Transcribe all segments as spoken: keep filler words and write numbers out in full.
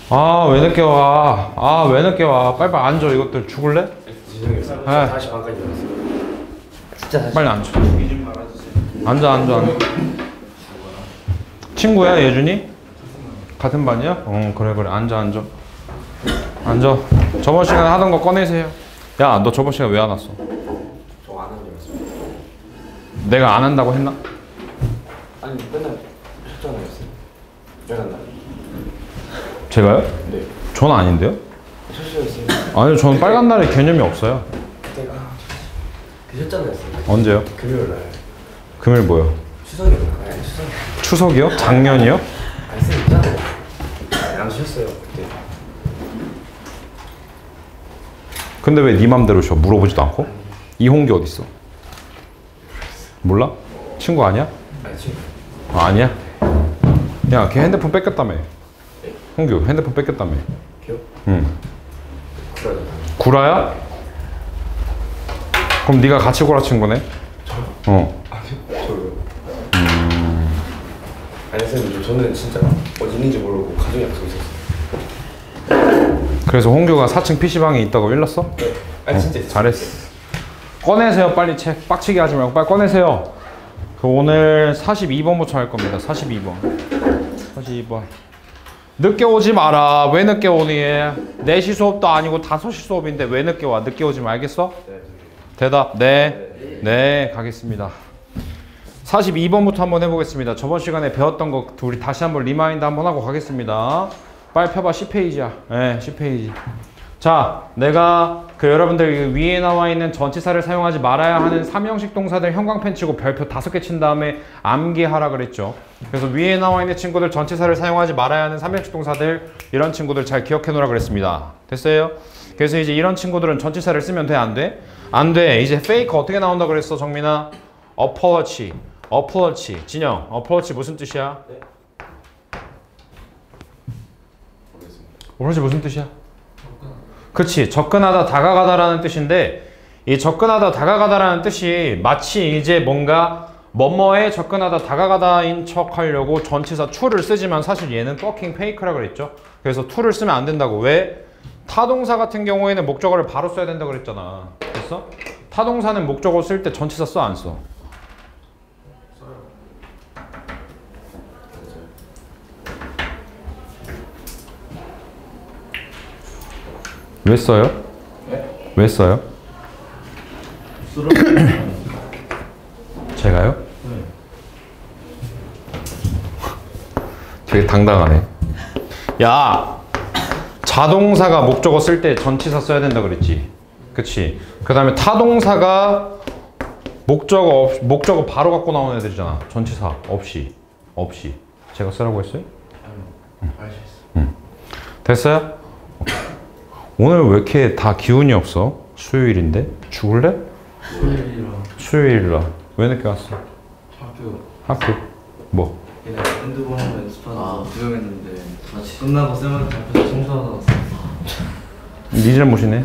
아, 왜 늦게 와? 아, 왜 늦게 와? 빨리빨리 앉아. 이것들 죽을래? 죄송해요. 네. 다시 반까지 왔어요. 진짜 다시. 빨리 앉아. 앉아, 앉아, 앉아. 친구야, 예준이? 같은 반이야? 어, 그래, 그래. 앉아, 앉아. 앉아. 저번 시간에 하던 거 꺼내세요. 야, 너 저번 시간에 왜 안 왔어? 저 안 한 줄 알았어요. 내가 안 한다고 했나? 아니 맨날 하셨잖아요. 왜 한다? 제가요? 네. 전 아닌데요? 하셨어요. 아니요, 저는 빨간 날에 개념이 없어요. 그때가 드셨잖아요. 언제요? 금요일 날. 금요일 뭐요? 추석이었나? 아니 추석. 추석이요? 작년이요? 아니 쌤 있잖아요. 안 쉬었어요 그때. 근데 왜 네 맘대로 쉬어? 물어보지도 않고? 이홍기 어딨어? 몰라? 친구 아니야? 아니 지금. 아, 아니야? 야, 걔 핸드폰 뺏겼다며. 홍규 핸드폰 뺏겼다며. 기억? 응. 구라잖아. 구라야? 그럼 네가 같이 구라친 거네? 저요? 어. 아니요. 저요. 음. 아니 쌤 저는 진짜 어디 있는지 모르고 가족 약속 있었어요. 그래서 홍규가 사 층 피시방에 있다고 일렀어? 네. 아니 진짜 어, 있었어요. 잘했어. 꺼내세요, 빨리 책. 빡치게 하지 말고 빨리 꺼내세요. 그 오늘 사십이 번부터 할 겁니다. 사십이 번. 사십이 번. 늦게 오지 마라. 왜 늦게 오니? 네 시 수업도 아니고 다섯 시 수업인데 왜 늦게 와? 늦게 오지 말겠어? 네. 대답. 네. 네. 네, 가겠습니다. 사십이 번부터 한번 해보겠습니다. 저번 시간에 배웠던 거 우리 다시 한번 리마인드 한번 하고 가겠습니다. 빨리 펴봐. 십 페이지야. 네, 십 페이지. 자, 내가 그 여러분들 위에 나와 있는 전치사를 사용하지 말아야 하는 삼형식 동사들 형광펜 치고 별표 다섯 개 친 다음에 암기하라 그랬죠. 그래서 위에 나와 있는 친구들 전치사를 사용하지 말아야 하는 삼형식 동사들 이런 친구들 잘 기억해 놓으라 그랬습니다. 됐어요? 그래서 이제 이런 친구들은 전치사를 쓰면 돼? 안 돼? 안 돼. 이제 페이크 어떻게 나온다 그랬어, 정민아? approach. approach. 진영, approach 무슨 뜻이야? 네. approach 무슨 뜻이야? 그치, 접근하다, 다가가다라는 뜻인데 이 접근하다, 다가가다라는 뜻이 마치 이제 뭔가 뭐뭐에 접근하다, 다가가다인 척 하려고 전치사 to를 쓰지만 사실 얘는 fucking fake라 그랬죠. 그래서 to를 쓰면 안 된다고. 왜? 타동사 같은 경우에는 목적어를 바로 써야 된다고 그랬잖아. 됐어? 타동사는 목적어 쓸 때 전치사 써, 안 써? 왜 써요? 네? 왜 써요? 제가요? 네. 되게 당당하네. 야! 자동사가 목적어 쓸 때 전치사 써야 된다 그랬지. 그치? 그 다음에 타동사가 목적어, 없, 목적어 바로 갖고 나오는 애들이잖아. 전치사 없이. 없이. 제가 쓰라고 했어요? 응. 알겠어. 응. 됐어요? 오늘 왜 이렇게 다 기운이 없어? 수요일인데? 죽을래? 수요일이라. 수요일이라. 왜 늦게 왔어? 학교. 학교? 뭐? 그냥 핸드폰 연습하다가 구경했는데 같이 끝나고 쌤한테 앞에서 청소하다 왔어. 네 잘못이네.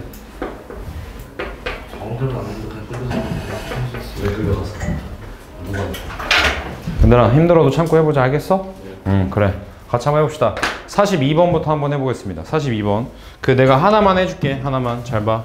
정들도 안 해도 그냥 끌려서 왜 끌려갔어? 누가? 얘들아 힘들어도 참고 해보자. 알겠어? 응, 그래. 같이 한번 해봅시다. 사십이 번부터 한번 해보겠습니다. 사십이 번. 그 내가 하나만 해줄게. 하나만 잘 봐.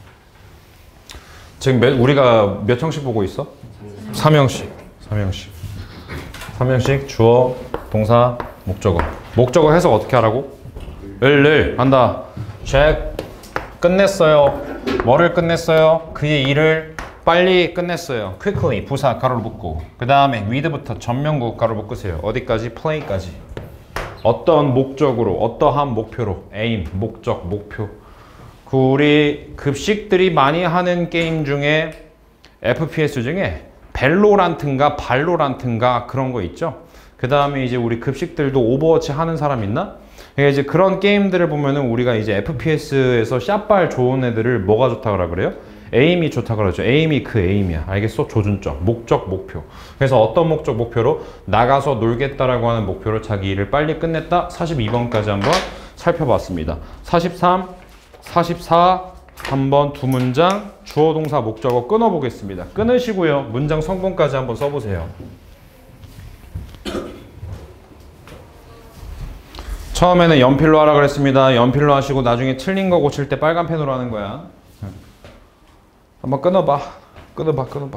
지금 몇, 우리가 몇 형식 보고 있어? 삼 형식. 삼 형식. 삼 형식 주어, 동사, 목적어. 목적어 해석 어떻게 하라고? 을, 을 한다. check. 끝냈어요. 뭐를 끝냈어요? 그의 일을 빨리 끝냈어요. quickly 부사 가로로 묶고 그 다음에 with부터 전면구 가로로 묶으세요. 어디까지? play까지. 어떤 목적으로, 어떠한 목표로, aim, 목적, 목표. 그 우리 급식들이 많이 하는 게임 중에 에프피에스 중에 벨로란트인가 발로란트인가 그런 거 있죠. 그 다음에 이제 우리 급식들도 오버워치 하는 사람 있나? 그러니까 이제 그런 게임들을 보면은 우리가 이제 에프피에스에서 샷발 좋은 애들을 뭐가 좋다고 그래요? 에임이 좋다 그러죠. 에임이 그 에임이야. 알겠어? 조준점, 목적, 목표. 그래서 어떤 목적, 목표로? 나가서 놀겠다라고 하는 목표로 자기 일을 빨리 끝냈다. 사십이 번까지 한번 살펴봤습니다. 사십삼, 사십사 한번 두 문장 주어, 동사, 목적어 끊어보겠습니다. 끊으시고요. 문장 성분까지 한번 써보세요. 처음에는 연필로 하라 그랬습니다. 연필로 하시고 나중에 틀린 거 고칠 때 빨간 펜으로 하는 거야. 한번 끊어봐. 끊어봐, 끊어봐.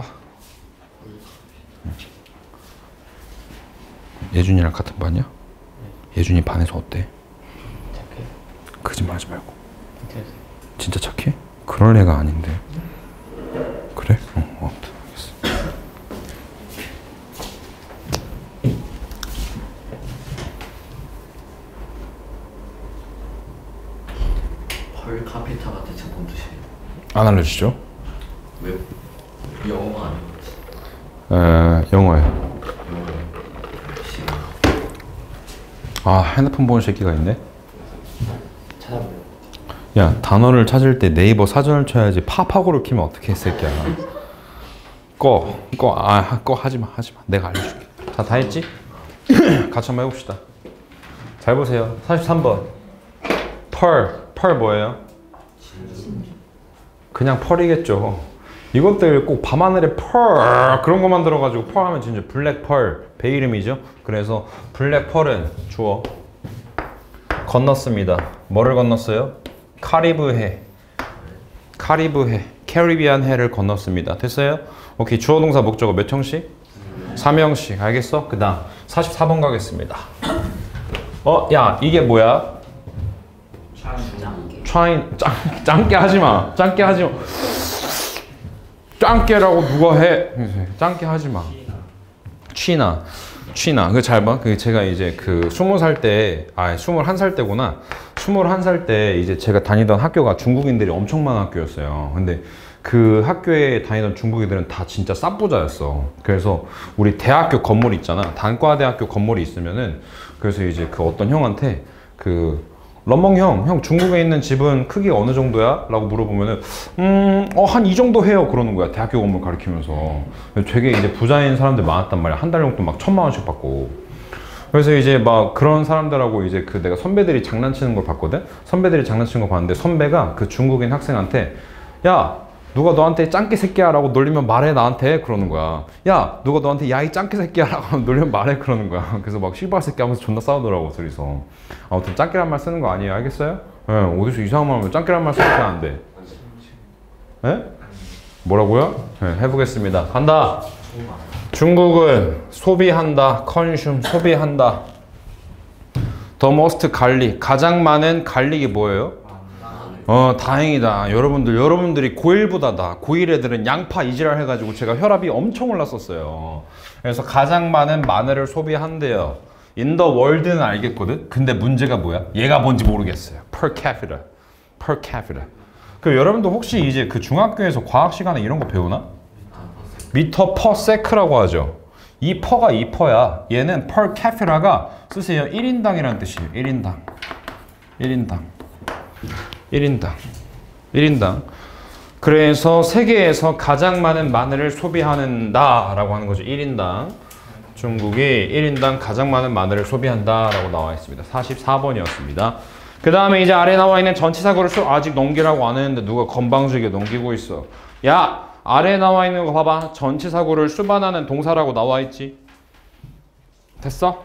예준이랑 같은 반이야? 예준이 반에서 어때? 착해. 거짓말하지 말고. 괜찮으세요? 진짜 착해? 그럴 애가 아닌데. 그래? 어, 어, 알겠어. 펄 카피타가 대체 뭔 뜻이에요? 안 알려주죠? 왜 영어가 아니고 에, 영어예요. 영어예요? 시간 아, 핸드폰 보는 새끼가 있네. 찾아보요. 야, 단어를 찾을 때 네이버 사전을 쳐야지. 파파고를 키면 어떻게 해, 새끼야. 꺼, 꺼, 아, 꺼, 하지마, 하지마. 내가 알려줄게. 자, 다 했지? 같이 한번 해봅시다. 잘 보세요. 사십삼 번. 펄, 펄 뭐예요? 그냥 펄이겠죠. 이것들 꼭 밤하늘에 펄 그런 것만 들어가지고 펄 하면 진짜 블랙 펄 배 이름이죠. 그래서 블랙 펄은 주어 건넜습니다. 뭐를 건넜어요? 카리브 해. 카리브 해. 캐리비안 해를 건넜습니다. 됐어요? 오케이. 주어 동사 목적어 몇 형식? 삼 형식. 알겠어? 그 다음 사십사 번 가겠습니다. 어? 야 이게 뭐야? trying 짱, 짱게 하지마. 짱게 하지마. 짱깨라고 누가 해? 짱깨 하지 마. 취나, 취나. 그 잘 봐. 그 제가 이제 그 스무 살 때, 아, 스물한 살 때구나. 스물한 살 때 이제 제가 다니던 학교가 중국인들이 엄청 많은 학교였어요. 근데 그 학교에 다니던 중국인들은 다 진짜 쌈부자였어. 그래서 우리 대학교 건물 있잖아. 단과대학교 건물이 있으면은 그래서 이제 그 어떤 형한테 그 런멍 형, 형 중국에 있는 집은 크기가 어느 정도야? 라고 물어보면은 음, 어, 한 이 정도 해요. 그러는 거야. 대학교 건물 가리키면서. 되게 이제 부자인 사람들 많았단 말이야. 한 달 용돈 막 천만 원씩 받고. 그래서 이제 막 그런 사람들하고 이제 그 내가 선배들이 장난치는 걸 봤거든? 선배들이 장난치는 거 봤는데 선배가 그 중국인 학생한테 야, 누가 너한테 짱깨 새끼야 라고 놀리면 말해 나한테 그러는 거야. 야, 누가 너한테 야 이 짱깨 새끼야 라고 놀리면 말해 그러는 거야. 그래서 막 씨발 새끼 하면서 존나 싸우더라고 둘이서. 아무튼 짱깨란 말 쓰는 거 아니에요. 알겠어요? 예, 네, 어디서 이상한 말 하면 짱깨란 말 쓰면 안 돼. 예? 네? 뭐라고요? 네, 해보겠습니다. 간다. 중국은 소비한다. consume 소비한다. the most 갈릭 가장 많은 갈릭이 뭐예요? 어 다행이다. 여러분들 여러분들이 고일보다다. 고일 애들은 양파 이지랄 해가지고 제가 혈압이 엄청 올랐었어요. 그래서 가장 많은 마늘을 소비한대요. in the world는 알겠거든. 근데 문제가 뭐야? 얘가 뭔지 모르겠어요. per capita, per capita. 그 여러분들 혹시 이제 그 중학교에서 과학 시간에 이런 거 배우나? 미터 per sec라고 하죠. 이 퍼가 이 퍼야. 얘는 per capita가 쓰세요. 일 인당이라는 뜻이에요. 일 인당, 일 인당. 일 인당 일 인당 그래서 세계에서 가장 많은 마늘을 소비한다 라고 하는 거죠. 일 인당 중국이 일 인당 가장 많은 마늘을 소비한다 라고 나와 있습니다. 사십사 번이었습니다. 그 다음에 이제 아래 나와 있는 전치사구를 수 아직 넘기라고 안 했는데 누가 건방지게 넘기고 있어. 야 아래 나와 있는 거 봐봐. 전치사구를 수반하는 동사라고 나와 있지. 됐어?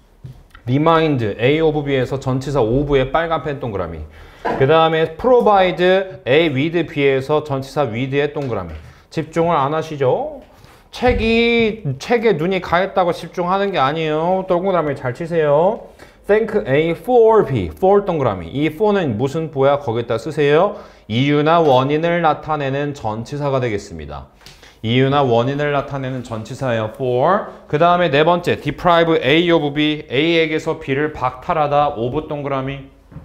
remind A of B에서 전치사 of의 빨간 펜 동그라미. 그 다음에 provide A with B에서 전치사 with의 동그라미. 집중을 안 하시죠? 책이 책에 눈이 가했다고 집중하는 게 아니에요. 동그라미 잘 치세요. Thank A for B, for 동그라미. 이 for는 무슨 보야? 거기다 쓰세요. 이유나 원인을 나타내는 전치사가 되겠습니다. 이유나 원인을 나타내는 전치사예요. for. 그 다음에 네 번째 deprive A of B, A에게서 B를 박탈하다. of 동그라미.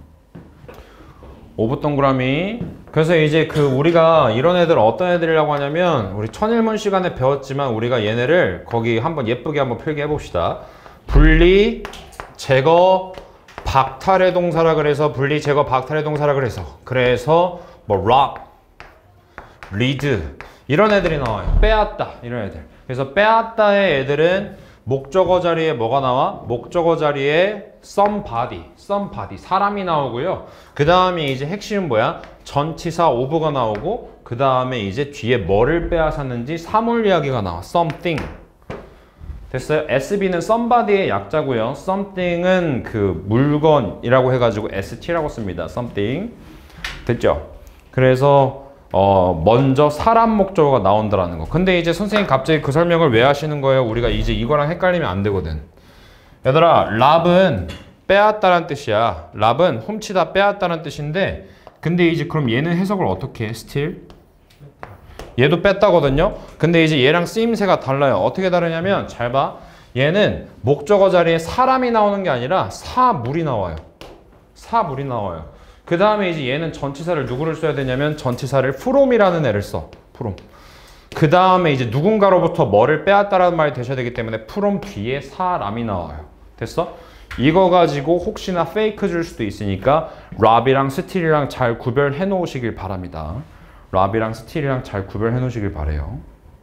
of 동그라미. 그래서 이제 그 우리가 이런 애들 어떤 애들이라고 하냐면 우리 천일문 시간에 배웠지만 우리가 얘네를 거기 한번 예쁘게 한번 필기해 봅시다. 분리, 제거, 박탈의 동사라 그래서 분리, 제거, 박탈의 동사라 그래서 그래서 뭐 rock, lead 이런 애들이 나와요. 빼앗다 이런 애들. 그래서 빼앗다의 애들은 목적어 자리에 뭐가 나와? 목적어 자리에 somebody, somebody 사람이 나오고요. 그 다음에 이제 핵심은 뭐야? 전치사 of가 나오고 그 다음에 이제 뒤에 뭐를 빼앗았는지 사물 이야기가 나와. something. 됐어요? 에스비는 somebody의 약자고요. something은 그 물건이라고 해가지고 에스티라고 씁니다. something. 됐죠? 그래서 어 먼저 사람 목적어가 나온다라는 거. 근데 이제 선생님 갑자기 그 설명을 왜 하시는 거예요? 우리가 이제 이거랑 헷갈리면 안 되거든. 얘들아, 랍은 빼앗다라는 뜻이야. 랍은 훔치다 빼앗다라는 뜻인데, 근데 이제 그럼 얘는 해석을 어떻게 해? steal? 얘도 뺐다거든요. 근데 이제 얘랑 쓰임새가 달라요. 어떻게 다르냐면 잘 봐. 얘는 목적어 자리에 사람이 나오는 게 아니라 사물이 나와요. 사물이 나와요. 그 다음에 이제 얘는 전치사를 누구를 써야 되냐면 전치사를 from이라는 애를 써. from. 그 다음에 이제 누군가로부터 뭐를 빼앗다라는 말이 되셔야 되기 때문에 from 뒤에 사람이 나와요. 됐어? 이거 가지고 혹시나 페이크 줄 수도 있으니까 랍이랑 스틸이랑 잘 구별해 놓으시길 바랍니다. 랍이랑 스틸이랑 잘 구별해 놓으시길 바래요.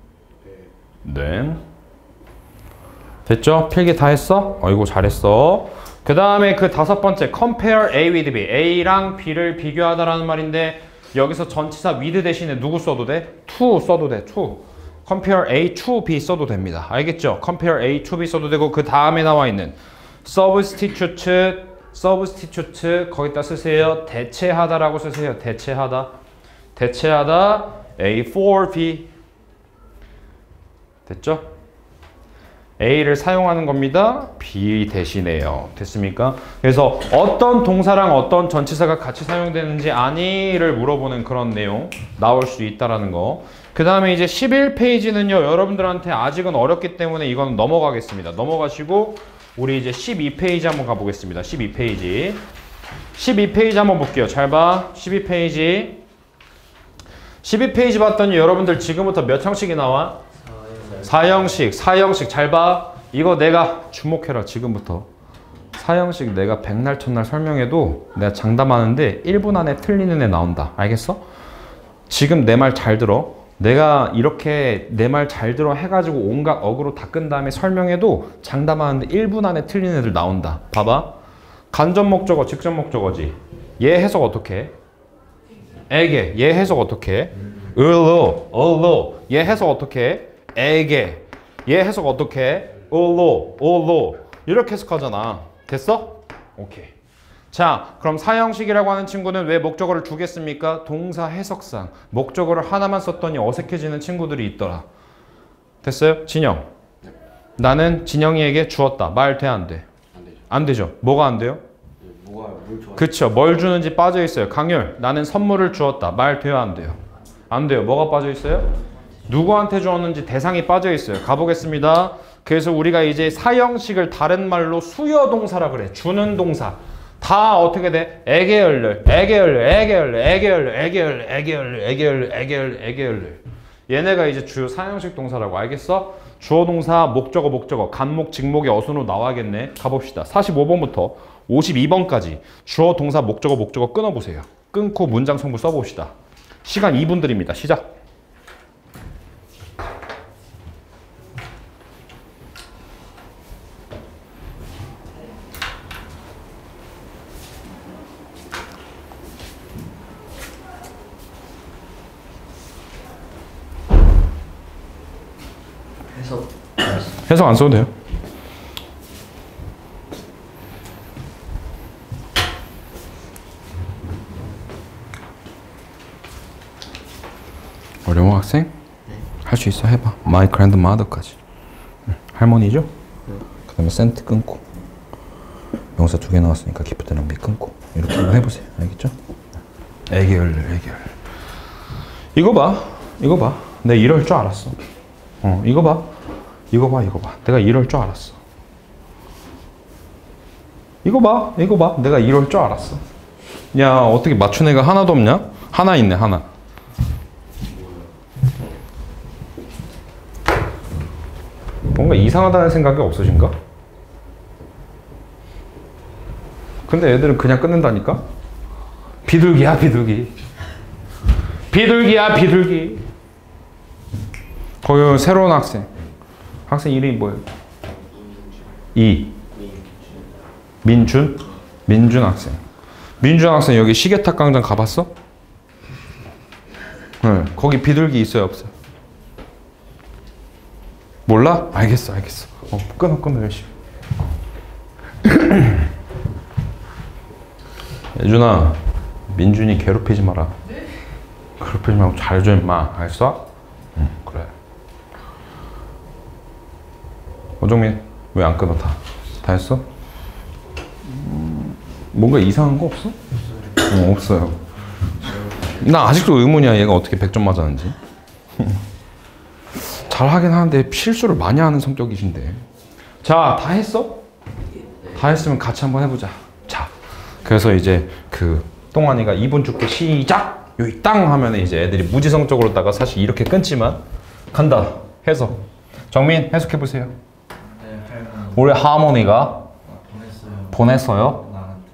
네. 됐죠? 필기 다 했어? 어이구 잘했어. 그 다음에 그 다섯 번째 compare A with B. A랑 B를 비교하다라는 말인데 여기서 전치사 with 대신에 누구 써도 돼? to 써도 돼. to. compare A to B 써도 됩니다. 알겠죠? compare A to B 써도 되고 그 다음에 나와 있는 substitute, substitute 거기다 쓰세요. 대체하다라고 쓰세요. 대체하다. 대체하다 A for B. 됐죠? A를 사용하는 겁니다. B 대신에요. 됐습니까? 그래서 어떤 동사랑 어떤 전치사가 같이 사용되는지 아니를 물어보는 그런 내용 나올 수 있다라는 거. 그 다음에 이제 십일 페이지는요. 여러분들한테 아직은 어렵기 때문에 이건 넘어가겠습니다. 넘어가시고 우리 이제 십이 페이지 한번 가보겠습니다. 십이 페이지. 십이 페이지 한번 볼게요. 잘 봐. 십이 페이지. 십이 페이지 봤더니 여러분들 지금부터 몇 형식이 나와? 사형식. 사형식 잘 봐. 이거 내가 주목해라. 지금부터. 사형식 내가 백날 첫날 설명해도 내가 장담하는데 일 분 안에 틀리는 애 나온다. 알겠어? 지금 내 말 잘 들어. 내가 이렇게 내 말 잘 들어 해가지고 온갖 어그로 다 끈 다음에 설명해도 장담하는데 일 분 안에 틀린 애들 나온다. 봐봐. 간접 목적어, 직접 목적어지. 얘 해석 어떻게 해? 에게. 얘 해석 어떻게 해? 을로, 을로. 얘 해석 어떻게 해? 에게. 얘 해석 어떻게 해? 을로, 을로. 이렇게 해석하잖아. 됐어? 오케이. 자, 그럼 사형식이라고 하는 친구는 왜 목적어를 두 개 씁니까? 동사 해석상 목적어를 하나만 썼더니 어색해지는 친구들이 있더라. 됐어요? 진영. 나는 진영이에게 주었다. 말 돼, 안 돼? 안 되죠. 안 되죠. 뭐가 안 돼요? 뭐가 뭘 좋아해? 그쵸. 뭘 주는지 빠져 있어요. 강율. 나는 선물을 주었다. 말 돼요, 안 돼요? 안 돼요. 뭐가 빠져 있어요? 누구한테 주었는지 대상이 빠져 있어요. 가보겠습니다. 그래서 우리가 이제 사형식을 다른 말로 수여동사라 그래. 주는 동사. 다 어떻게 돼? 에게 열려, 에게 열려, 에게 열려, 에게 열려, 에게 열려, 에게 열려, 에게 열려, 에게 열려, 에게 열려. 얘네가 이제 주요 사형식 동사라고. 알겠어? 주어 동사, 목적어, 목적어, 간목, 직목이 어순으로 나와야겠네. 가봅시다. 사십오 번부터 오십이 번까지 주어 동사, 목적어, 목적어 끊어보세요. 끊고 문장 성분 써봅시다. 시간 이 분 드립니다. 시작. 해석. 해석 안 써도 돼요. 어려운 학생? 네. 할 수 있어. 해봐. My grandmother까지. 응. 할머니죠? 네. 그 다음에 센트 끊고 명사 두 개 나왔으니까 기프트랑 미 끊고 이렇게 한번 해보세요. 알겠죠? 애기 열려, 애기 열려. 이거 봐. 이거 봐. 내가 이럴 줄 알았어. 어, 이거 봐. 이거 봐, 이거 봐. 내가 이럴 줄 알았어. 이거 봐, 이거 봐. 내가 이럴 줄 알았어. 야, 어떻게 맞춘 애가 하나도 없냐? 하나 있네, 하나. 뭔가 이상하다는 생각이 없으신가? 근데 애들은 그냥 끊는다니까? 비둘기야, 비둘기. 비둘기야, 비둘기. 거기 새로운 학생. 학생 이름이 뭐예요? 이. 민준? 민준 학생. 민준 학생 여기 시계탑 광장 가봤어? 네. 거기 비둘기 있어요, 없어요? 몰라? 알겠어, 알겠어. 어, 끊어, 끊어, 열심히. 예준아, 민준이 괴롭히지 마라. 네? 괴롭히지 말고 잘해줘, 임마. 알았어? 응, 그래. 오정민, 왜 안 끊어, 다? 다 했어? 음, 뭔가 이상한 거 없어? 어, 없어요. 나 아직도 의문이야, 얘가 어떻게 백 점 맞았는지. 잘 하긴 하는데 실수를 많이 하는 성격이신데. 자, 다 했어? 다 했으면 같이 한번 해보자. 자, 그래서 이제 그 똥환이가 이 분 줄게 시작! 여기 땅 하면 이제 애들이 무지성적으로다가 사실 이렇게 끊지만 간다. 해석. 정민 해석해보세요. 네, 팔 우리 하모니가 보냈어요. 보냈어요? 나한테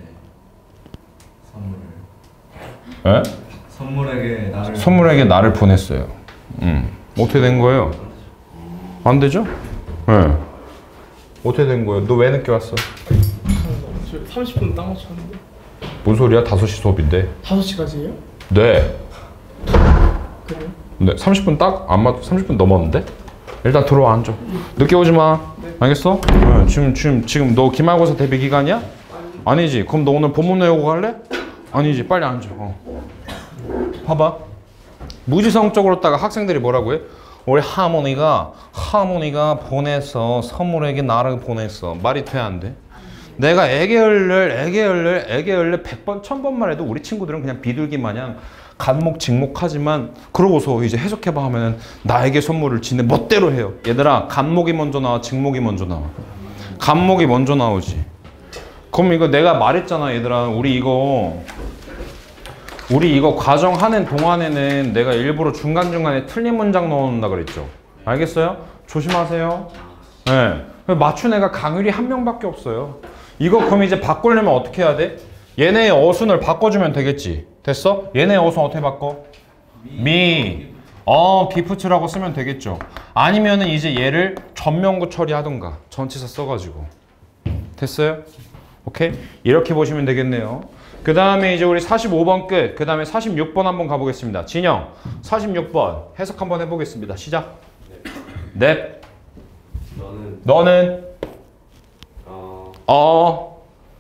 선물을. 에? 선물에게 나를. 선물에게 나를 보냈어요. 음. 어떻게 된 거예요? 안 되죠? 네. 어떻게 된 거예요? 너 왜 늦게 왔어? 삼십 분 딱 맞췄는데. 뭔 소리야? 다섯 시 수업인데. 다섯 시까지예요? 네. 그래요? 네. 삼십 분 딱 안 맞, 삼십 분 넘었는데? 일단 들어와 앉아. 늦게 오지 마. 네. 알겠어? 네. 지금, 지금, 지금 너 기말고사 대비 기간이야? 아니지. 그럼 너 오늘 본문 외우고 갈래? 아니지. 빨리 앉아. 어. 봐봐. 무지성적으로다가 학생들이 뭐라고 해? 우리 하모니가 하모니가 보내서 선물에게 나를 보냈어. 말이 돼, 안 돼? 내가 애게 얼를 애게 얼를 애게 얼를 백 번, 천 번만 해도 우리 친구들은 그냥 비둘기 마냥 간목 직목하지만 그러고서 이제 해석해봐 하면은 나에게 선물을 지내 멋대로 해요. 얘들아, 간목이 먼저 나와, 직목이 먼저 나와? 간목이 먼저 나오지. 그럼 이거 내가 말했잖아, 얘들아. 우리 이거 우리 이거 과정하는 동안에는 내가 일부러 중간중간에 틀린 문장 넣어놓는다 그랬죠. 알겠어요? 조심하세요. 네. 맞춘 애가 강율이 한 명밖에 없어요. 이거 그럼 이제 바꾸려면 어떻게 해야 돼? 얘네의 어순을 바꿔주면 되겠지. 됐어? 얘네의 어순 어떻게 바꿔? 미. 어, 기프트라고 쓰면 되겠죠. 아니면은 이제 얘를 전명구 처리하던가 전치사 써가지고. 됐어요? 오케이? 이렇게 보시면 되겠네요. 그 다음에 이제 우리 사십오 번 끝. 그 다음에 사십육 번 한번 가보겠습니다. 진영, 사십육 번 해석 한번 해보겠습니다. 시작. 네. 넵. 너는 너는 어 어.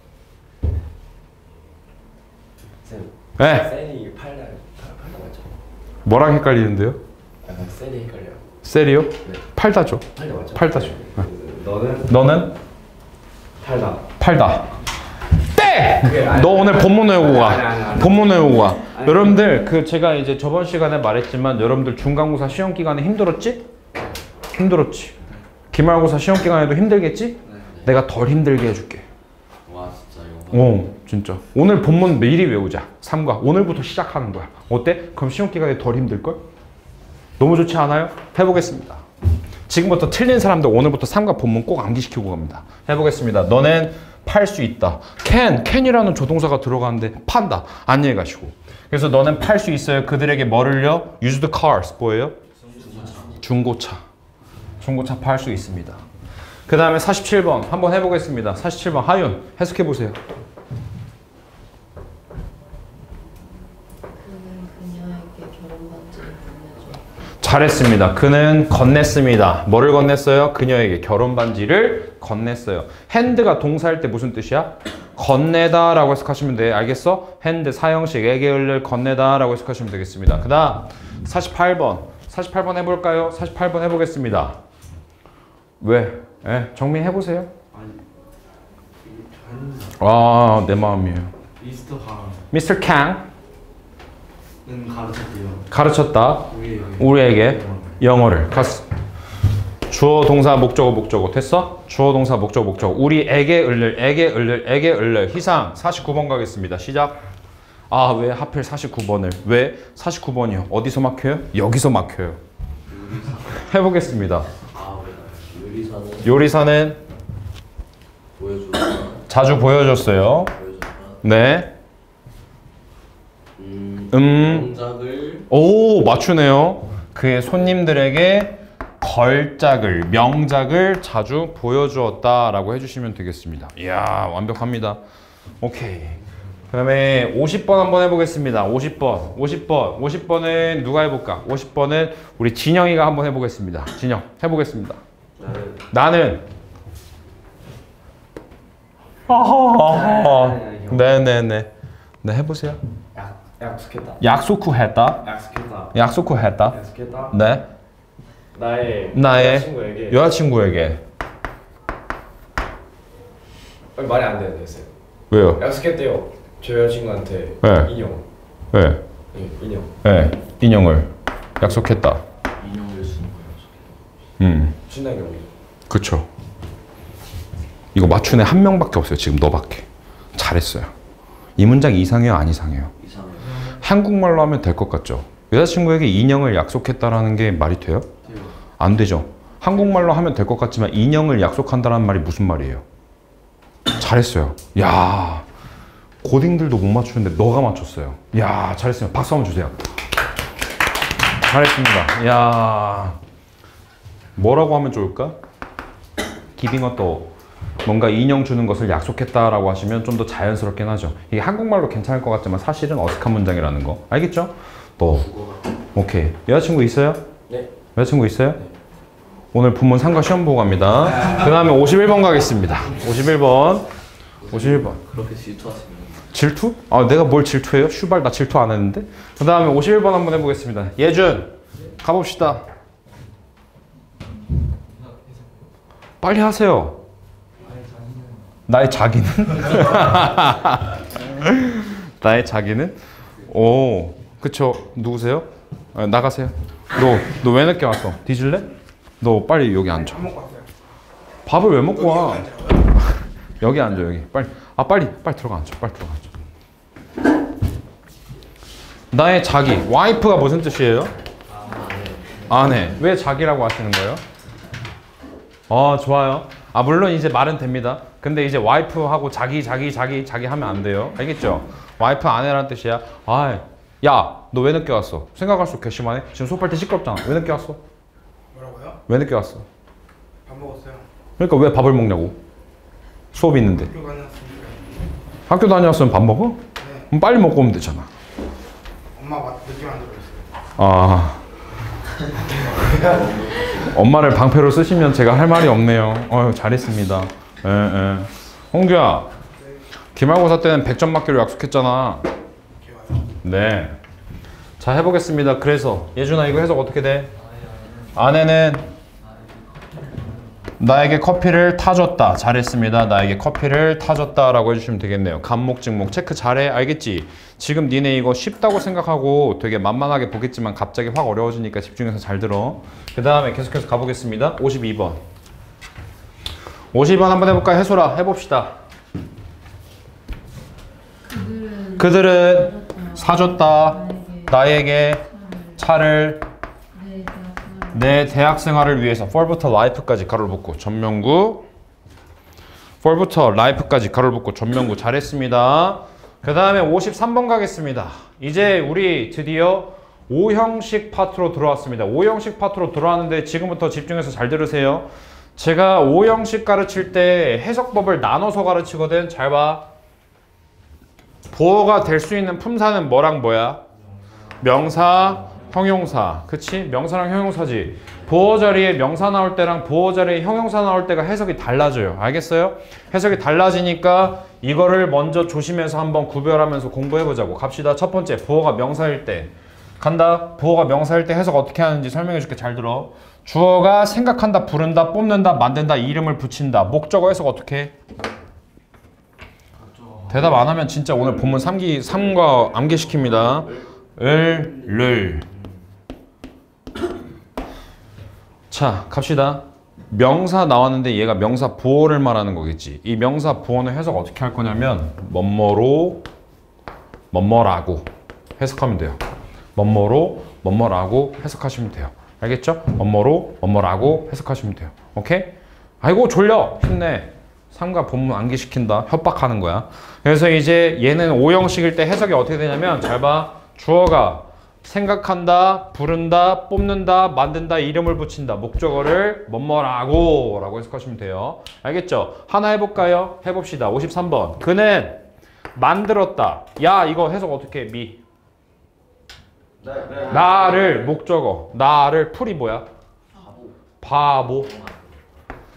쌤. 네. 셀이 팔다 팔다 맞죠? 뭐랑 헷갈리는데요? 약간 셀이 헷갈려요. 셀이요? 네. 팔다죠. 팔다 맞죠? 팔다죠. 네. 너는 너는 팔다. 팔다. 땡! 그게 아니- 너 오늘 본문 외우고 아니, 아니, 가. 아니. 본문 외우고 가. 아니, 여러분들 그 제가 이제 저번 시간에 말했지만 여러분들 중간고사 시험 기간에 힘들었지? 힘들었지. 기말고사 시험 기간에도 힘들겠지? 네. 내가 덜 힘들게 해줄게. 와 진짜 이거. 어, 진짜. 오늘 본문 미리 외우자. 삼과 오늘부터 시작하는 거야. 어때? 그럼 시험 기간에 덜 힘들걸? 너무 좋지 않아요? 해보겠습니다. 지금부터 틀린 사람들 오늘부터 삼과 본문 꼭 암기시키고 갑니다. 해보겠습니다. 너는 팔 수 있다. can, can이라는 조동사가 들어가는데 판다. 안녕히 가시고. 그래서 너는 팔 수 있어요. 그들에게 뭐를요? used cars. 뭐예요? 중고차. 중고차 팔 수 있습니다. 그 다음에 사십칠 번 한번 해보겠습니다. 사십칠 번 하윤 해석해보세요. 그는 그녀에게 결혼 반지를 건네줘. 잘했습니다. 그는 건넸습니다. 뭐를 건넸어요? 그녀에게 결혼 반지를 건넸어요. 핸드가 동사일 때 무슨 뜻이야? 건네다 라고 해석하시면 돼. 알겠어? 핸드 사형식 애게을를 건네다 라고 해석하시면 되겠습니다. 그 다음 사십팔 번 사십팔 번 해볼까요? 사십팔 번 해보겠습니다. 왜? 예, 정민 해보세요. 아, 내 마음이에요. 미스터 강은 미스터 캉 가르쳤대요. 가르쳤다. 우리에게. 우리에게 영어를. 가스. 주어 동사 목적어 목적어 됐어? 주어 동사 목적어 목적어. 우리에게 을를 에게 을를 에게 을를 희상 사십구 번 가겠습니다. 시작. 아, 왜 하필 사십구 번을? 왜 사십구 번이요? 어디서 막혀요? 여기서 막혀요. 해보겠습니다. 아, 왜 요리사는 요리사는 보여주다. 자주 보여줬어요. 보여주다. 네. 음. 음. 동작을 오, 맞추네요. 그의 손님들에게 걸작을, 명작을 자주 보여주었다라고 해주시면 되겠습니다. 이야, 완벽합니다. 오케이. 그 다음에 오십 번 한번 해보겠습니다. 오십 번, 오십 번, 오십 번은 누가 해볼까? 오십 번은 우리 진영이가 한번 해보겠습니다. 진영, 해보겠습니다. 나는 어허. 네네네. 네 해보세요. 약 약속했다. 약속 후 했다. 약속했다. 약속 후 했다. 약속했다. 네. 나의 나의 친구에게 여자친구에게. 말이 안 되는데 했어요. 왜요? 약속했대요. 저 여자친구한테 네. 인형. 네. 예, 인형. 네. 인형을 약속했다. 인형을 쓰는 거예요. 음. 신나게 우리. 그쵸. 이거 맞춘 애 한 명밖에 없어요. 지금 너밖에. 잘했어요. 이 문장 이상해요? 안 이상해요? 이상해요. 한국말로 하면 될 것 같죠? 여자친구에게 인형을 약속했다라는 게 말이 돼요? 돼요. 안 되죠. 한국말로 하면 될 것 같지만 인형을 약속한다는 말이 무슨 말이에요? 잘했어요. 야, 고딩들도 못 맞추는데 너가 맞췄어요. 야, 잘했어요. 박수 한번 주세요. 잘했습니다. 야, 뭐라고 하면 좋을까? 기빙어 또 뭔가 인형 주는 것을 약속했다라고 하시면 좀 더 자연스럽긴 하죠. 이게 한국말로 괜찮을 것 같지만 사실은 어색한 문장이라는 거. 알겠죠? 또 오케이. 여자친구 있어요? 네. 여자친구 있어요? 네. 오늘 부문 삼과 시험 보고 갑니다. 그 다음에 오십일 번 가겠습니다. 오십일 번. 오십일 번. 그렇게 질투하시면 질투? 아, 내가 뭘 질투해요? 슈발, 나 질투 안 했는데? 그 다음에 오십일 번 한번 해보겠습니다. 예준, 가봅시다. 빨리 하세요. 나의 자기는? 나의 자기는? 오, 그쵸. 누구세요? 아, 나가세요. 너, 너 왜 늦게 왔어? 뒤질래? 너 빨리 여기 앉아. 밥을 왜 먹고 와? 여기 앉아, 여기. 빨리. 아, 빨리, 빨리 들어가 앉아. 빨리 들어가 앉아. 나의 자기. 와이프가 무슨 뜻이에요? 아내. 왜 자기라고 하시는 거예요? 어, 좋아요. 아, 물론 이제 말은 됩니다. 근데 이제 와이프하고 자기, 자기, 자기, 자기 하면 안 돼요. 알겠죠? 와이프 아내라는 뜻이야. 아, 야, 너 왜 늦게 왔어? 생각할수록 괘씸하네. 지금 수업할 때 시끄럽잖아. 왜 늦게 왔어? 뭐라고요? 왜 늦게 왔어? 밥 먹었어요. 그러니까 왜 밥을 먹냐고? 수업이 있는데. 학교 다녔으니까. 학교 다녀왔으면 밥 먹어? 네. 그럼 빨리 먹고 오면 되잖아. 엄마가 늦게 만들었어요. 아. 엄마를 방패로 쓰시면 제가 할 말이 없네요. 어휴, 잘했습니다. 예, 예. 홍규야, 기말고사 때는 백 점 맞기로 약속했잖아. 네. 자, 해보겠습니다. 그래서 예준아, 이거 해석 어떻게 돼? 아내는 나에게 커피를 타줬다. 잘했습니다. 나에게 커피를 타줬다 라고 해주시면 되겠네요. 간목, 직목 체크 잘해. 알겠지? 지금 니네 이거 쉽다고 생각하고 되게 만만하게 보겠지만 갑자기 확 어려워지니까 집중해서 잘 들어. 그 다음에 계속해서 가보겠습니다. 오십이 번. 오십이 번 한번 해볼까요? 해소라 해봅시다. 그들은, 그들은 사줬다. 나에게 차를 내 대학 생활을 위해서 for부터 life까지 가로를 붙고 전명구 for부터 life까지 가로를 붙고 전명구 잘했습니다. 그 다음에 오십삼 번 가겠습니다. 이제 우리 드디어 오형식 파트로 들어왔습니다. 오형식 파트로 들어왔는데 지금부터 집중해서 잘 들으세요. 제가 오형식 가르칠 때 해석법을 나눠서 가르치거든. 잘 봐. 보어가 될 수 있는 품사는 뭐랑 뭐야? 명사, 형용사. 그치? 명사랑 형용사지. 보어 자리에 명사 나올 때랑 보어 자리에 형용사 나올 때가 해석이 달라져요. 알겠어요? 해석이 달라지니까 이거를 먼저 조심해서 한번 구별하면서 공부해보자고. 갑시다. 첫 번째, 보어가 명사일 때. 간다. 보어가 명사일 때 해석 어떻게 하는지 설명해줄게. 잘 들어. 주어가 생각한다, 부른다, 뽑는다, 만든다, 이름을 붙인다. 목적어 해석 어떻게 해? 대답 안 하면 진짜 오늘 본문 삼 기, 삼과 암기시킵니다. 을, 를. 자, 갑시다. 명사 나왔는데 얘가 명사 보어를 말하는 거겠지. 이 명사 보어는 해석 어떻게 할 거냐면 뭐뭐로, 뭐뭐라고 해석하면 돼요. 뭐뭐로, 뭐뭐라고 해석하시면 돼요. 알겠죠? 뭐뭐로, 뭐뭐라고 해석하시면 돼요. 오케이? 아이고 졸려. 힘내. 삼과 본문 암기시킨다. 협박하는 거야. 그래서 이제 얘는 오형식일 때 해석이 어떻게 되냐면 잘 봐. 주어가 생각한다, 부른다, 뽑는다, 만든다, 이름을 붙인다. 목적어를 뭐뭐라고 라고 해석하시면 돼요. 알겠죠? 하나 해볼까요? 해봅시다. 오십삼 번. 그는 만들었다. 야, 이거 해석 어떻게 해? 미. 네, 네. 나를 목적어. 나를 풀이 뭐야? 바보. 바보.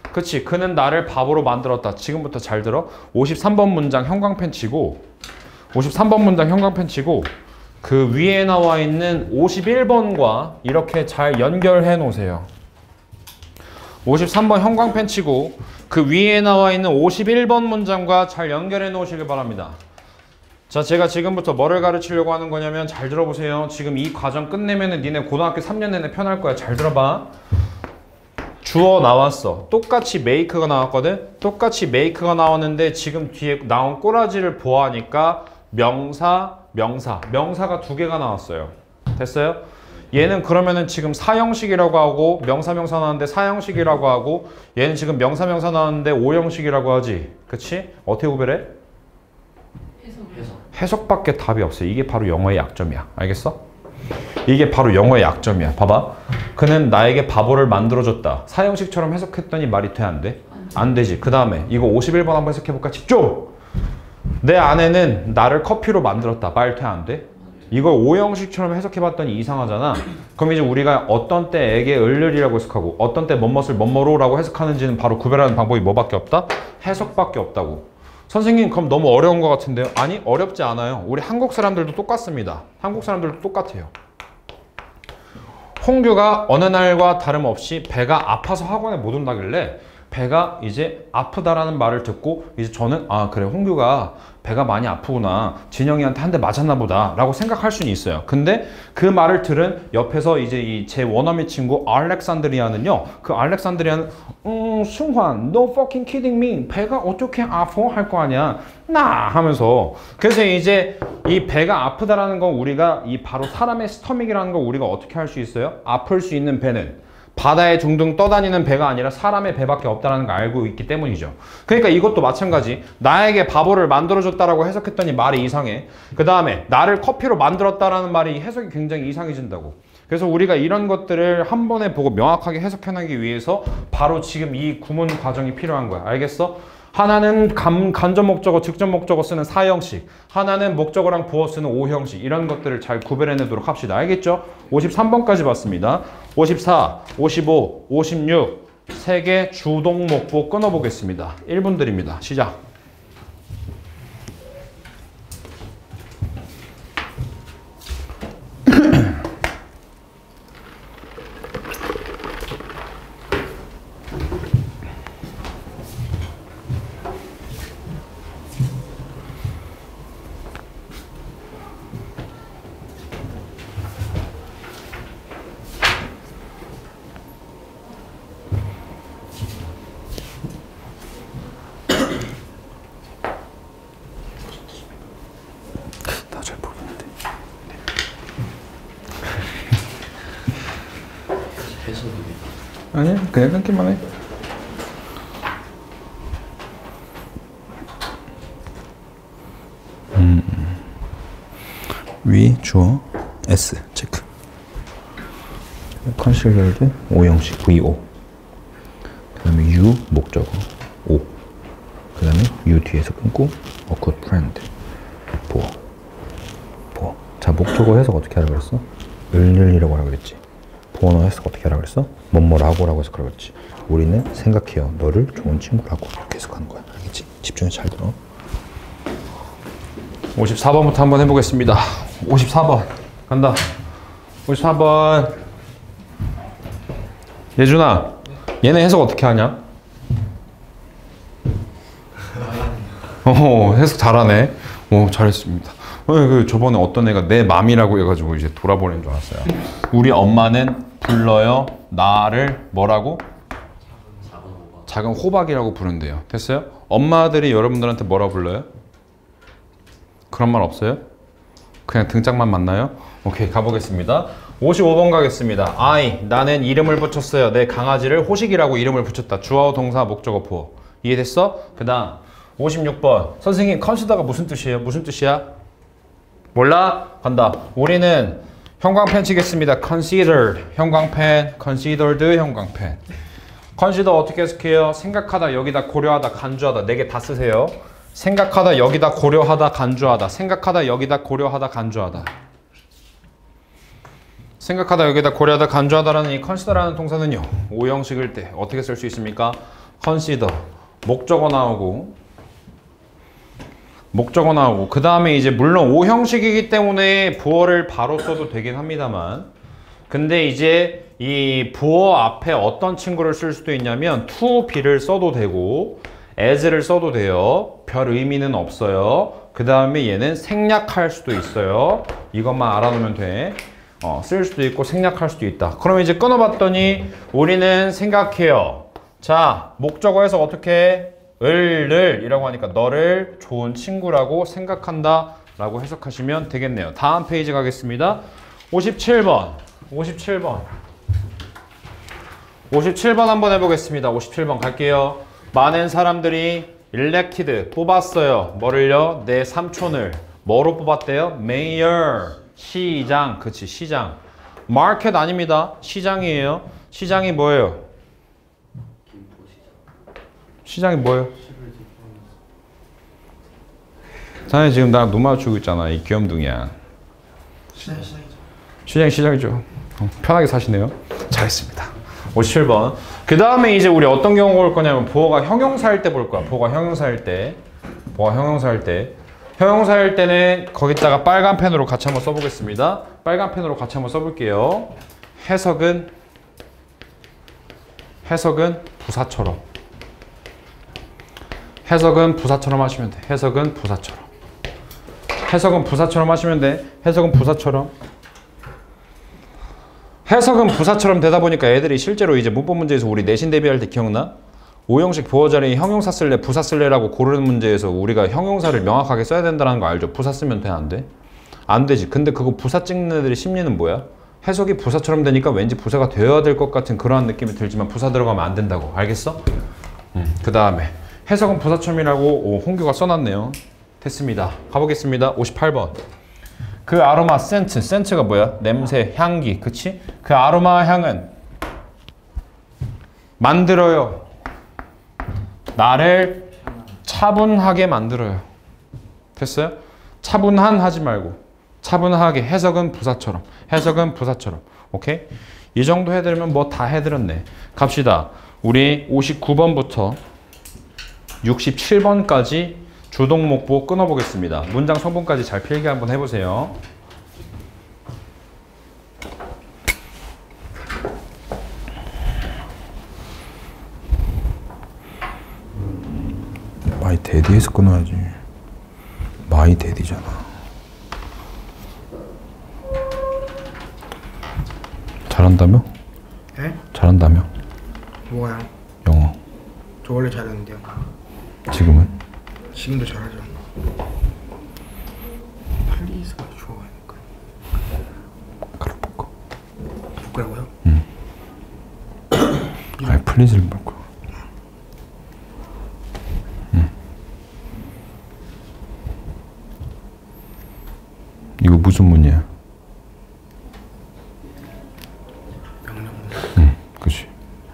그치? 그는 나를 바보로 만들었다. 지금부터 잘 들어. 오십삼 번 문장 형광펜 치고 오십삼 번 문장 형광펜 치고 그 위에 나와 있는 오십일 번과 이렇게 잘 연결해 놓으세요. 오십삼 번 형광펜 치고 그 위에 나와 있는 오십일 번 문장과 잘 연결해 놓으시길 바랍니다. 자, 제가 지금부터 뭐를 가르치려고 하는 거냐면 잘 들어보세요. 지금 이 과정 끝내면은 니네 고등학교 삼 년 내내 편할 거야. 잘 들어봐. 주어 나왔어. 똑같이 make가 나왔거든. 똑같이 make가 나왔는데 지금 뒤에 나온 꼬라지를 보아하니까 명사, 명사. 명사가 두 개가 나왔어요. 됐어요? 얘는 그러면은 지금 사형식이라고 하고 명사, 명사 나왔는데 사형식이라고 하고 얘는 지금 명사, 명사 나왔는데 오형식이라고 하지. 그치? 어떻게 구별해? 해석. 해석밖에 답이 없어요. 이게 바로 영어의 약점이야. 알겠어? 이게 바로 영어의 약점이야. 봐봐. 그는 나에게 바보를 만들어줬다. 사형식처럼 해석했더니 말이 돼? 안 돼? 안 되지. 그 다음에 이거 오십일 번 한번 해석해볼까? 집중! 내 아내는 나를 커피로 만들었다. 말 돼? 안 돼? 이걸 오형식처럼 해석해봤더니 이상하잖아. 그럼 이제 우리가 어떤 때 에게 을을이라고 해석하고 어떤 때 뭐뭇을 뭐뭐로라고 해석하는지는 바로 구별하는 방법이 뭐밖에 없다? 해석밖에 없다고. 선생님 그럼 너무 어려운 것 같은데요? 아니 어렵지 않아요. 우리 한국 사람들도 똑같습니다. 한국 사람들도 똑같아요. 홍규가 어느 날과 다름없이 배가 아파서 학원에 못 온다길래 배가 이제 아프다라는 말을 듣고 이제 저는 아 그래 홍규가 배가 많이 아프구나 진영이한테 한 대 맞았나 보다 라고 생각할 수는 있어요. 근데 그 말을 들은 옆에서 이제 이 제 원어민 친구 알렉산드리아는요, 그 알렉산드리아는 음 승환 no fucking kidding me 배가 어떻게 아파 할 거 아니야 나 하면서. 그래서 이제 이 배가 아프다라는 건 우리가 이 바로 사람의 스토믹이라는 걸 우리가 어떻게 할 수 있어요? 아플 수 있는 배는 바다에 둥둥 떠다니는 배가 아니라 사람의 배밖에 없다는 걸 알고 있기 때문이죠. 그러니까 이것도 마찬가지. 나에게 바보를 만들어줬다라고 해석했더니 말이 이상해. 그 다음에 나를 커피로 만들었다라는 말이 해석이 굉장히 이상해진다고. 그래서 우리가 이런 것들을 한 번에 보고 명확하게 해석해내기 위해서 바로 지금 이 구문 과정이 필요한 거야. 알겠어? 하나는 감, 간접 목적어, 직접 목적어 쓰는 사형식, 하나는 목적어랑 부어 쓰는 오형식. 이런 것들을 잘 구별해내도록 합시다. 알겠죠? 오십삼 번까지 봤습니다. 오십사, 오십오, 오십육 세 개 주동 목보 끊어보겠습니다. 일 분 드립니다. 시작. 아니 그냥 끊기만 해. 음. 위 주어 S 체크. 컨실러드 오형식 V O. 그 다음에 U 목적어 O. 그 다음에 U 뒤에서 끊고 A good friend 보어 보어. 자 목적어 해석 어떻게 하라고 그랬어? 을을이라고 하라고 그랬지. 보어너 해석 어떻게 하라고 그랬어? 뭐뭐라고라고 해석하라고 그랬지. 우리는 생각해요. 너를 좋은 친구라고 이렇게 해석하는 거야. 알겠지? 집중해서 잘 들어. 오십사 번부터 한번 해보겠습니다. 오십사 번 간다. 오십사 번 예준아, 얘네 해석 어떻게 하냐? 어, 해석 잘하네. 오, 잘했습니다. 어, 그 저번에 어떤 애가 내 맘이라고 해가지고 이제 돌아보낸 줄 알았어요. 우리 엄마는 불러요 나를 뭐라고? 작은 호박이라고 부른대요. 됐어요? 엄마들이 여러분들한테 뭐라 불러요? 그런 말 없어요? 그냥 등짝만 만나요? 오케이, 가보겠습니다. 오십오 번 가겠습니다. I, 나는 이름을 붙였어요. 내 강아지를 호식이라고 이름을 붙였다. 주어, 동사, 목적어, 보어. 이해됐어? 그 다음 오십육 번. 선생님, consider가 무슨 뜻이에요? 무슨 뜻이야? 몰라? 간다. 우리는 형광펜 치겠습니다. considered, 형광펜, considered, 형광펜. consider 어떻게 해석해요? 생각하다, 여기다 고려하다, 간주하다. 네 개 다 쓰세요. 생각하다, 여기다 고려하다, 간주하다. 생각하다, 여기다 고려하다, 간주하다. 생각하다, 여기다 고려하다, 간주하다라는 이 consider라는 동사는요, 오형식일 때 어떻게 쓸 수 있습니까? consider. 목적어 나오고 목적어 나오고 그 다음에 이제 물론 오 형식이기 때문에 부어를 바로 써도 되긴 합니다만 근데 이제 이 부어 앞에 어떤 친구를 쓸 수도 있냐면 to be를 써도 되고 as를 써도 돼요. 별 의미는 없어요. 그 다음에 얘는 생략할 수도 있어요. 이것만 알아놓으면 돼. 어, 쓸 수도 있고 생략할 수도 있다. 그럼 이제 끊어봤더니 우리는 생각해요. 자, 목적어에서 어떻게 해? 을을 이라고 하니까 너를 좋은 친구라고 생각한다 라고 해석하시면 되겠네요. 다음 페이지 가겠습니다. 오십칠 번 오십칠 번 오십칠 번 한번 해보겠습니다. 오십칠 번 갈게요. 많은 사람들이 elected 뽑았어요. 뭐를요? 내 삼촌을 뭐로 뽑았대요? mayor 시장. 그치 시장. market 아닙니다. 시장이에요. 시장이 뭐예요? 시장이 뭐예요? 사장님 지금 나 눈 맞추고 있잖아. 이 귀염둥이야. 시장 시장이죠. 시장이 시장이죠. 어, 편하게 사시네요. 잘했습니다. 오십칠 번. 그 다음에 이제 우리 어떤 경우 볼 거냐면 부어가 형용사일 때 볼 거야. 부어가 형용사일 때. 부어가 형용사일 때. 형용사일 때는 거기다가 빨간 펜으로 같이 한번 써보겠습니다. 빨간 펜으로 같이 한번 써볼게요. 해석은 해석은 부사처럼. 해석은 부사처럼 하시면 돼. 해석은 부사처럼. 해석은 부사처럼 하시면 돼. 해석은 부사처럼. 해석은 부사처럼 되다 보니까 애들이 실제로 이제 문법 문제에서 우리 내신 대비할 때 기억나? 오형식 부어 자리에 형용사 쓸래, 부사 쓸래라고 고르는 문제에서 우리가 형용사를 명확하게 써야 된다는 거 알죠? 부사 쓰면 돼, 안 돼? 안 되지. 근데 그거 부사 찍는 애들의 심리는 뭐야? 해석이 부사처럼 되니까 왠지 부사가 되어야 될 것 같은 그러한 느낌이 들지만 부사 들어가면 안 된다고. 알겠어? 음, 그 다음에 해석은 부사처럼이라고 오, 홍규가 써놨네요. 됐습니다. 가보겠습니다. 오십팔 번. 그 아로마 센트. 센트가 뭐야? 냄새, 향기. 그치? 그 아로마 향은 만들어요. 나를 차분하게 만들어요. 됐어요? 차분한 하지 말고 차분하게. 해석은 부사처럼. 해석은 부사처럼. 오케이? 이 정도 해드리면 뭐 다 해드렸네. 갑시다. 우리 오십구 번부터 육십칠 번까지 주동목보 끊어보겠습니다. 문장 성분까지 잘 필기 한번 해보세요. 마이 데디에서 끊어야지. 마이 데디잖아. 잘한다며? 네? 잘한다며? 뭐가요? 영어. 저 원래 잘하는데요. 지금은? 지금도 잘하죠. 플리즈가 좋아하니까. 가로 바꿔. 바꾸라고요? 아니 플리즈를 바꿔. 응. 이거 무슨 문이야? 명령문. 응, 그치.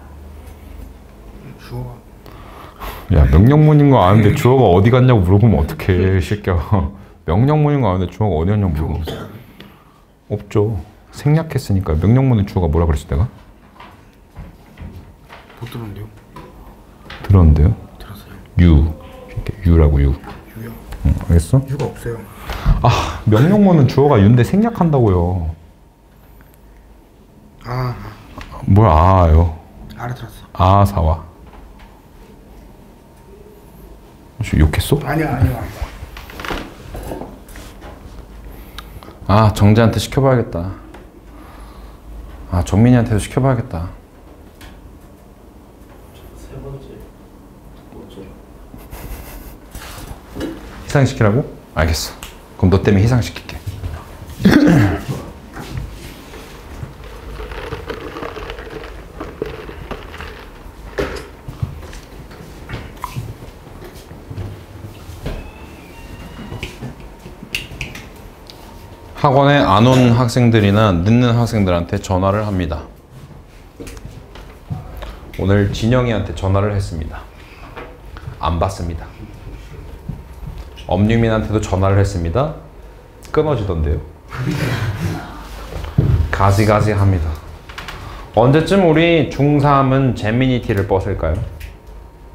주어가. 야, 명령문인 거 아는데 주어가 어디 갔냐고 물어보면 어떡해, 이 새끼야. 명령문인 거 아는데 주어가 어디 갔냐고 물어보면. 없죠. 생략했으니까. 명령문은 주어가 뭐라 그랬어, 내가? 못 들었는데요? 들었는데요? 들었어요. 유. 이렇게 유라고 유. 유요? 응, 알겠어? 유가 없어요. 아, 명령문은 주어가 유인데 생략한다고요. 아, 뭘 아요? 알아들었어. 아, 사와. 혹시 욕했어? 아니요, 아니요. 아, 정재한테 시켜봐야겠다. 아, 정민이한테도 시켜봐야겠다. 세 번째 뭐죠? 희상시키라고? 알겠어. 그럼 너 때문에 희상시킬게. 학원에 안 온 학생들이나 늦는 학생들한테 전화를 합니다. 오늘 진영이한테 전화를 했습니다. 안 받습니다. 엄유민한테도 전화를 했습니다. 끊어지던데요. 가지가지 합니다. 언제쯤 우리 중삼은 제미니티를 뻗을까요?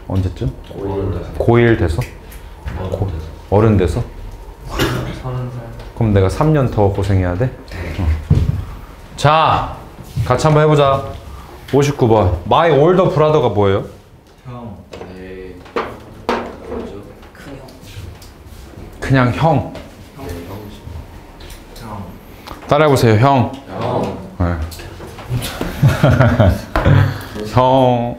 언제쯤? 고일 돼서. 고일 돼서? 고, 어른 돼서? 서른 살. 그럼 내가 삼 년 더 고생해야 돼? 어. 자, 같이 한번 해보자. 오십구 번. My older brother가 뭐예요? 형. 네. 뭐죠? 큰 형. 그냥 형. 형. 형. 따라해보세요, 형. 형. 네. 형.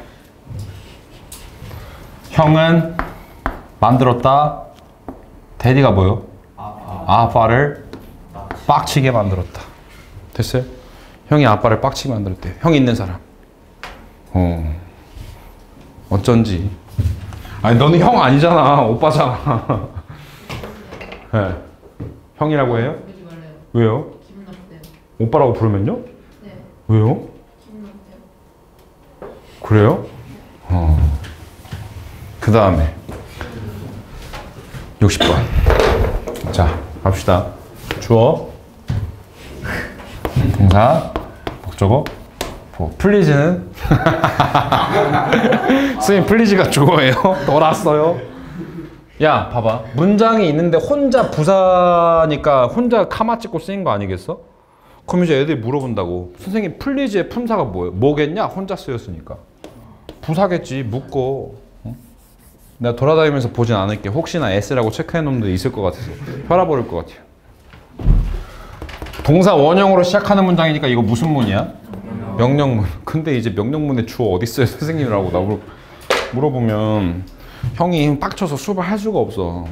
형은 만들었다. 데디가 뭐요? 아빠. 아빠를 빡치게 만들었다. 됐어요? 형이 아빠를 빡치게 만들었대. 형 있는 사람. 어. 어쩐지. 아니 너는 형 아니잖아. 오빠잖아. 네. 형이라고 해요? 그러지 말래요. 왜요? 기분 나쁘대요. 오빠라고 부르면요? 네. 왜요? 기분 나쁘대요. 그래요? 어. 그 다음에 육십 번. 자, 갑시다. 주어, 동사, 목적어, 뭐 플리즈는 선생님 플리즈가 주어예요? 놀았어요? 야, 봐봐. 문장이 있는데 혼자 부사니까 혼자 카마 찍고 쓰인 거 아니겠어? 그럼 이제 애들이 물어본다고. 선생님 플리즈의 품사가 뭐예요? 뭐겠냐? 혼자 쓰였으니까. 부사겠지. 묶어. 응? 내가 돌아다니면서 보진 않을게. 혹시나 S라고 체크해 놓은 놈도 있을 것 같아서 혈압 오를 것 같아요. 동사 원형으로 시작하는 문장이니까 이거 무슨 문이야? 명령문. 근데 이제 명령문에 주어 어디 있어요? 선생님이라고 나 물어, 물어보면 형이 빡쳐서 수업을 할 수가 없어.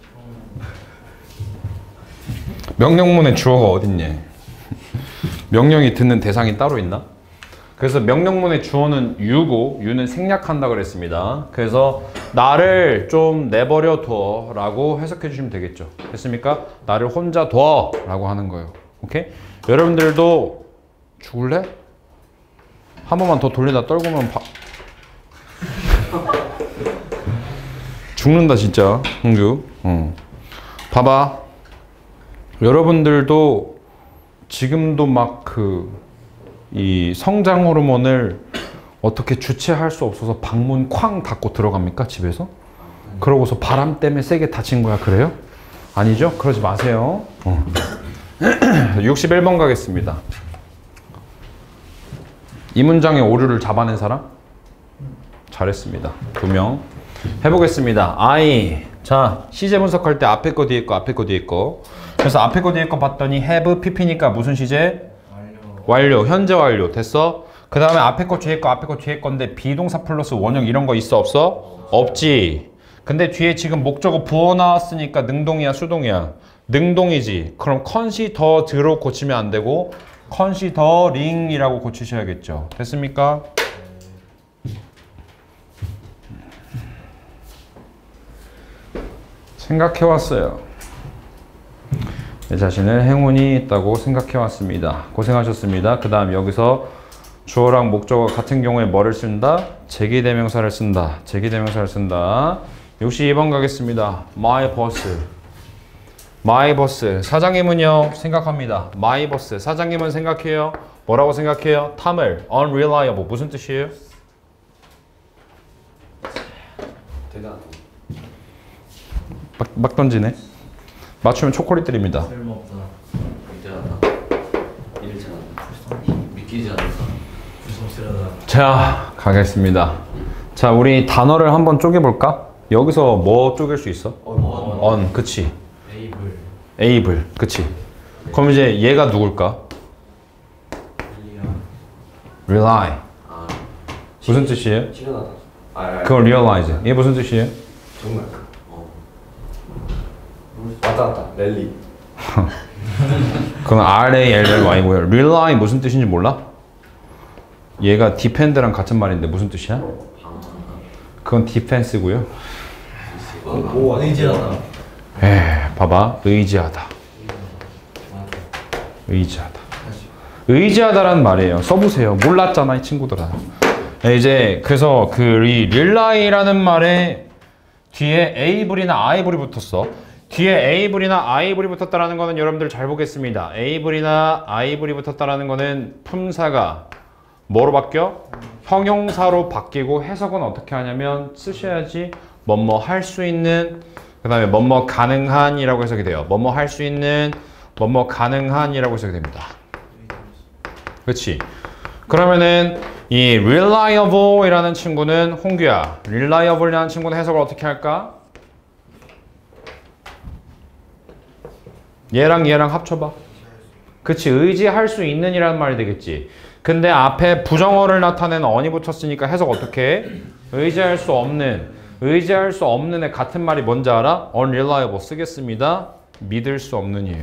명령문에 주어가 어딨냐? 명령이 듣는 대상이 따로 있나? 그래서 명령문의 주어는 you고 you는 생략한다 그랬습니다. 그래서 나를 좀 내버려 둬 라고 해석해 주시면 되겠죠. 됐습니까? 나를 혼자 둬 라고 하는 거예요. 오케이? 여러분들도 죽을래? 한 번만 더 돌리다 떨구면 바... 죽는다 진짜 홍규. 어. 봐봐. 여러분들도 지금도 막 그 이 성장 호르몬을 어떻게 주체할 수 없어서 방문 쾅 닫고 들어갑니까? 집에서? 그러고서 바람 때문에 세게 다친 거야. 그래요? 아니죠? 그러지 마세요. 어. 육십일 번 가겠습니다. 이 문장의 오류를 잡아낸 사람? 잘했습니다. 두 명. 해보겠습니다. I. 자, 시제 분석할 때 앞에 거 뒤에 거 앞에 거 뒤에 거. 그래서 앞에 거 뒤에 거 봤더니 have, pp니까 무슨 시제? 완료. 현재 완료. 됐어? 그 다음에 앞에 거 뒤에 거 앞에 거 뒤에 건데 비동사 플러스 원형 이런 거 있어 없어? 없지. 근데 뒤에 지금 목적어 부어 나왔으니까 능동이야 수동이야? 능동이지. 그럼 컨시더드로 고치면 안 되고 컨시더링이라고 고치셔야겠죠. 됐습니까? 생각해왔어요. 내 자신을 행운이 있다고 생각해왔습니다. 고생하셨습니다. 그 다음 여기서 주어랑 목적어 같은 경우에 뭐를 쓴다? 제기대명사를 쓴다. 제기대명사를 쓴다. 육십이 번 가겠습니다. My boss. My boss. 사장님은요? 생각합니다. My boss. 사장님은 생각해요. 뭐라고 생각해요? 탐을. Unreliable. 무슨 뜻이에요? 대단. 막, 막 던지네. 맞추면 초콜릿 드립니다. 쓸모없다. 의지하다. 일 잘한다. 믿기지 않는다. 불성실하다. 자, 가겠습니다. 자, 우리 단어를 한번 쪼개볼까? 여기서 뭐 쪼갤 수 있어? on. on, 그치. able. able, 그치. 그럼 이제 얘가 누굴까? rely. 아, 무슨 뜻이에요? 실현하다. 아, 아, 그걸 realize. 얘 무슨 뜻이에요? 정말. 어. 왔다 갔다. 랠리. 그건 R-A-L-L-Y고요. rely 무슨 뜻인지 몰라? 얘가 defend랑 같은 말인데 무슨 뜻이야? 그건 defense고요. 오, 의지하다. 에, 봐봐. 의지하다. 의지하다. 의지하다라는 말이에요. 써보세요. 몰랐잖아, 이 친구들아. 네, 이제 그래서 그 이 릴라이라는 말에 뒤에 able이나 able이 붙었어. 뒤에 able이나 able이 붙었다라는 거는 여러분들 잘 보겠습니다. able이나 able이 붙었다라는 거는 품사가 뭐로 바뀌어? 형용사로 바뀌고 해석은 어떻게 하냐면 쓰셔야지 뭐뭐 할 수 있는 그 다음에 뭐뭐 가능한이라고 해석이 돼요. 뭐뭐 할 수 있는 뭐뭐 가능한이라고 해석이 됩니다. 그렇지? 그러면은 이 reliable 이라는 친구는 홍규야 reliable 이라는 친구는 해석을 어떻게 할까? 얘랑 얘랑 합쳐봐. 그치? 의지할 수 있는 이라는 말이 되겠지. 근데 앞에 부정어를 나타내는 on이 붙었으니까 해석 어떻게 해? 의지할 수 없는 의지할 수 없는 애 같은 말이 뭔지 알아? unreliable 쓰겠습니다. 믿을 수 없는이에요.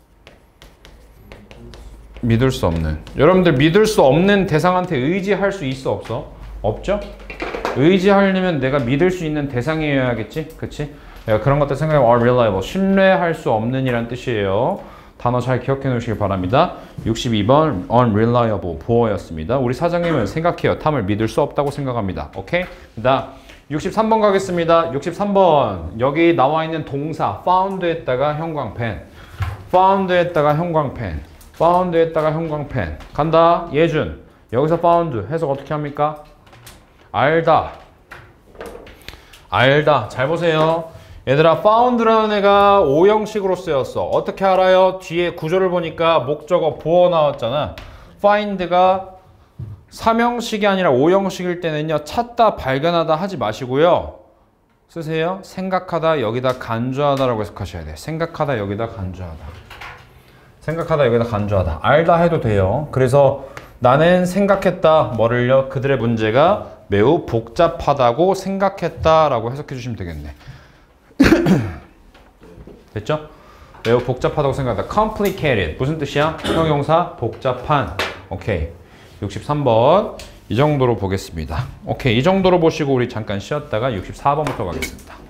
믿을 수 없는. 여러분들 믿을 수 없는 대상한테 의지할 수 있어 없어? 없죠? 의지하려면 내가 믿을 수 있는 대상이어야겠지? 그치? 그런 것들 생각하면 unreliable 신뢰할 수 없는 이란 뜻이에요. 단어 잘 기억해 놓으시길 바랍니다. 육십이 번 unreliable 보어였습니다. 우리 사장님은 생각해요. 탐을 믿을 수 없다고 생각합니다. 오케이? 그다음 육십삼 번 가겠습니다. 육십삼 번 여기 나와 있는 동사 found에다가 형광펜 found에다가 형광펜 found에다가 형광펜 간다. 예준 여기서 found 해석 어떻게 합니까? 알다 알다. 잘 보세요. 얘들아 found라는 애가 오형식으로 쓰였어. 어떻게 알아요? 뒤에 구조를 보니까 목적어 보어 나왔잖아. find가 삼형식이 아니라 오형식일 때는요. 찾다, 발견하다 하지 마시고요. 쓰세요. 생각하다, 여기다 간주하다라고 해석하셔야 돼. 생각하다, 여기다 간주하다. 생각하다, 여기다 간주하다. 알다 해도 돼요. 그래서 나는 생각했다. 뭐를요? 그들의 문제가 매우 복잡하다고 생각했다라고 해석해 주시면 되겠네. 됐죠? 매우 복잡하다고 생각한다. complicated. 무슨 뜻이야? 형용사 복잡한. 오케이. 육십삼 번 이 정도로 보겠습니다. 오케이. 이 정도로 보시고 우리 잠깐 쉬었다가 육십사 번부터 가겠습니다.